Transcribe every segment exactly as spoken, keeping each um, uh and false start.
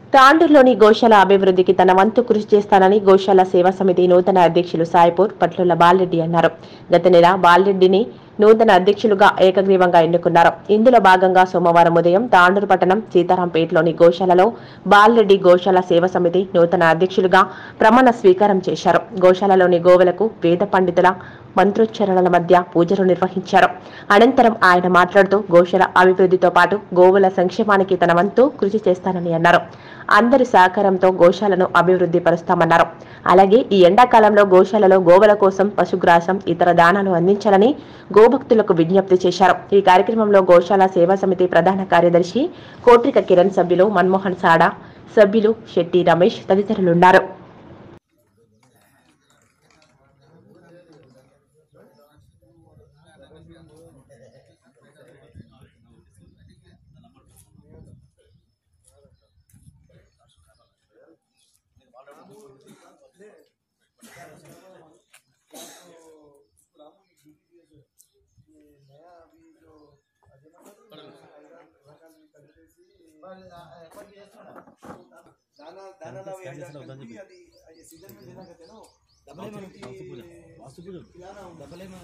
తాండూరులోని గోశాల అభివృద్ధికి తన వంతు కృషి చేస్తానని గోశాల సేవా సమితి నూతన అధ్యక్షులు సాయిపూర్ పట్లుల బాలరెడ్డి అన్నారు. గత నెల బాలరెడ్డిని నూతన అధ్యక్షులుగా ఏకగ్రీవంగా ఎన్నుకున్నారు. ఇందులో భాగంగా సోమవారం ఉదయం తాండూరు పట్టణం సీతారాంపేటలోని గోశాలలో బాలరెడ్డి గోశాల సేవా సమితి నూతన అధ్యక్షులుగా ప్రమాణ స్వీకారం చేశారు. గోశాలలోని గోవులకు వేద పండితుల మంత్రోచ్చరణల మధ్య పూజలు నిర్వహించారు. అనంతరం ఆయన మాట్లాడుతూ గోశాల అభివృద్ధితో పాటు గోవుల సంక్షేమానికి తన వంతు కృషి చేస్తానని అన్నారు. అందరి సహకారంతో గోశాలను అభివృద్ధి పరుస్తామన్నారు. అలాగే ఈ ఎండాకాలంలో గోశాలలో గోవుల కోసం పశుగ్రాసం ఇతర దానాలు అందించాలని గోభక్తులకు విజ్ఞప్తి చేశారు. ఈ కార్యక్రమంలో గోశాల సేవా సమితి ప్రధాన కార్యదర్శి కోట్రిక కిరణ్, సభ్యులు మన్మోహన్ సాడా, సభ్యులు శెట్టి రమేష్ తదితరులున్నారు. दाना दाना लाओ ये ये सीजन में देना कहते हैं ना डबल में वास्तु पूजा खिलाना डबल में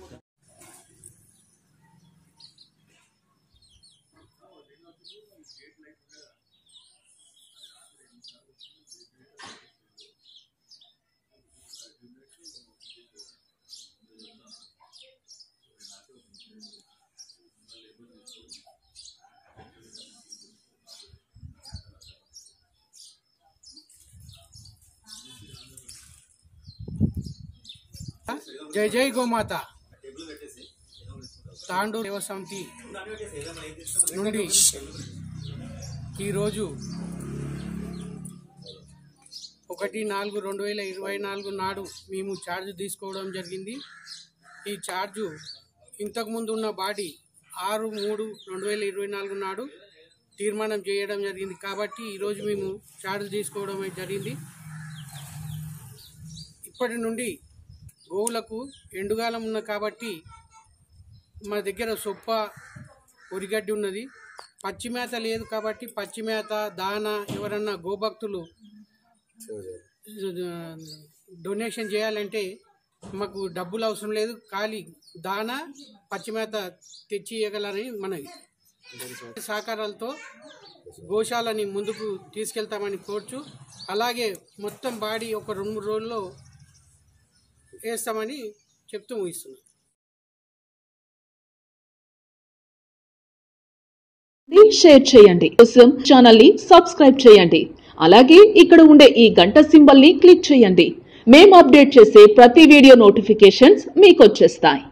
जय जय गोमाता తాండూరు సేవా సమితి నుండి ఈరోజు ఒకటి నాలుగు రెండు వేల ఇరవై నాలుగు నాడు మేము ఛార్జ్ తీసుకోవడం జరిగింది. ఈ ఛార్జు ఇంతకుముందు ఉన్న బాడీ ఆరు మూడు రెండు వేల ఇరవై నాలుగు నాడు తీర్మానం చేయడం జరిగింది. కాబట్టి ఈరోజు మేము ఛార్జ్ తీసుకోవడం జరిగింది. ఇప్పటి నుండి గోవులకు ఎండుగాలం ఉన్న కాబట్టి మా దగ్గర సొప్ప ఉరిగడ్డి ఉన్నది. పచ్చిమేత లేదు కాబట్టి పచ్చిమేత దానా ఎవరన్నా గోభక్తులు డొనేషన్ చేయాలంటే మాకు డబ్బులు అవసరం లేదు, ఖాళీ దానా పచ్చిమేత తెచ్చి ఇవ్వగలరని మనవి సహకారాలతో గోశాలని ముందుకు తీసుకెళ్తామని కోరుచు, అలాగే మొత్తం బాడీ ఒక రెండు మూడు రోజుల్లో వేస్తామని చెప్తూ ముగిస్తున్నాం. షేర్ చేయండి, కోసం ఛానల్ ని సబ్స్క్రైబ్ చేయండి. అలాగే ఇక్కడ ఉండే ఈ గంట సింబల్ ని క్లిక్ చేయండి. మేము అప్డేట్ చేసే ప్రతి వీడియో నోటిఫికేషన్స్ మీకు వచ్చేస్తాయి.